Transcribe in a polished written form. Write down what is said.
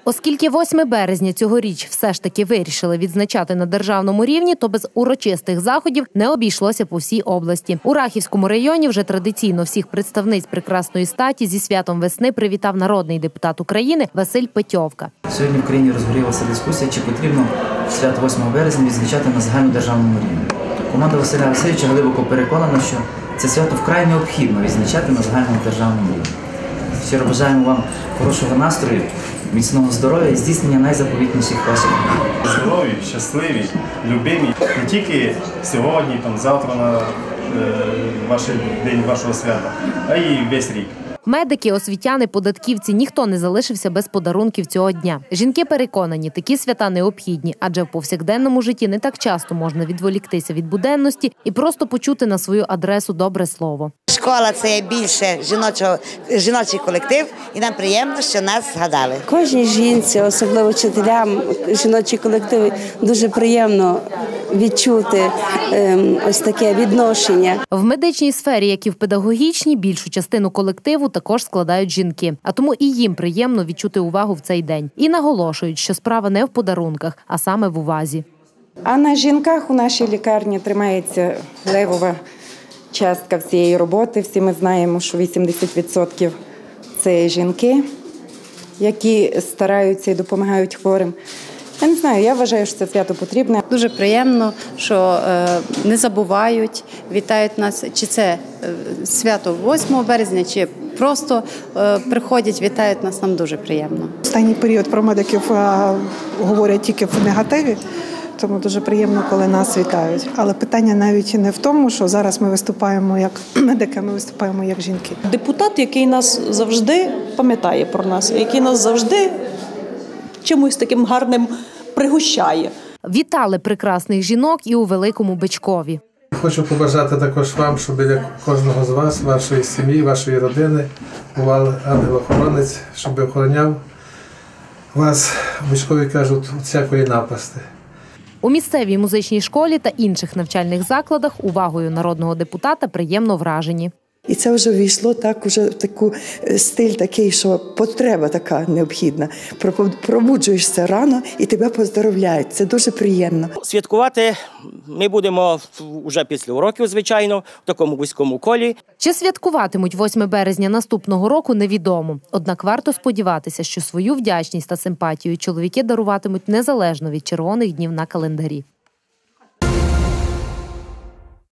Оскільки 8 березня цьогоріч все ж таки вирішили відзначати на державному рівні, то без урочистих заходів не обійшлося по всій області. У Рахівському районі вже традиційно всіх представниць прекрасної статі зі святом весни привітав народний депутат України Василь Петьовка. Сьогодні в країні розгорілася дискусія, чи потрібно свято 8 березня відзначати на загальнодержавному рівні. Команда Василя Васильовича глибоко переконана, що це свято вкрай необхідно відзначати на загальнодержавному рівні. Щиро бажаємо вам хорошого настрою, міцного здоров'я і здійснення найзаповітніших ваших мрій. Здорові, щасливі, любимі. Не тільки сьогодні, завтра на день вашого свята, а й весь рік. Медики, освітяни, податківці – ніхто не залишився без подарунків цього дня. Жінки переконані, такі свята необхідні, адже в повсякденному житті не так часто можна відволіктися від буденності і просто почути на свою адресу добре слово. Школа – це більше жіночий колектив, і нам приємно, що нас згадали. Кожній жінці, особливо вчителям, жіночі колективи, дуже приємно відчути ось таке відношення. В медичній сфері, як і в педагогічній, більшу частину колективу також складають жінки. А тому і їм приємно відчути увагу в цей день. І наголошують, що справа не в подарунках, а саме в увазі. А на жінках у нашій лікарні тримається левова частка всієї роботи. Всі ми знаємо, що 80% – це жінки, які стараються і допомагають хворим. Я не знаю, я вважаю, що це свято потрібне. Дуже приємно, що не забувають, вітають нас, чи це свято 8 березня, чи просто приходять, вітають нас, нам дуже приємно. Останній період про медиків говорять тільки в негативі, тому дуже приємно, коли нас вітають. Але питання навіть не в тому, що зараз ми виступаємо як медики, ми виступаємо як жінки. Депутат, який нас завжди пам'ятає про нас, який нас завжди чимось таким гарним пригощає. Вітали прекрасних жінок і у Великому Бичкові. Хочу побажати також вам, щоб біля кожного з вас, вашої сім'ї, вашої родини, бував ангел-охоронець, щоб охороняв вас, в Бичкові кажуть, від всякої напасти. У місцевій музичній школі та інших навчальних закладах увагою народного депутата приємно вражені. І це вже війшло в таку стиль такий, що потреба така необхідна. Пробуджуєшся рано і тебе поздоровляють. Це дуже приємно. Святкувати ми будемо вже після уроків, звичайно, в такому вузькому колі. Чи святкуватимуть 8 березня наступного року, невідомо. Однак варто сподіватися, що свою вдячність та симпатію чоловіки даруватимуть незалежно від червоних днів на календарі.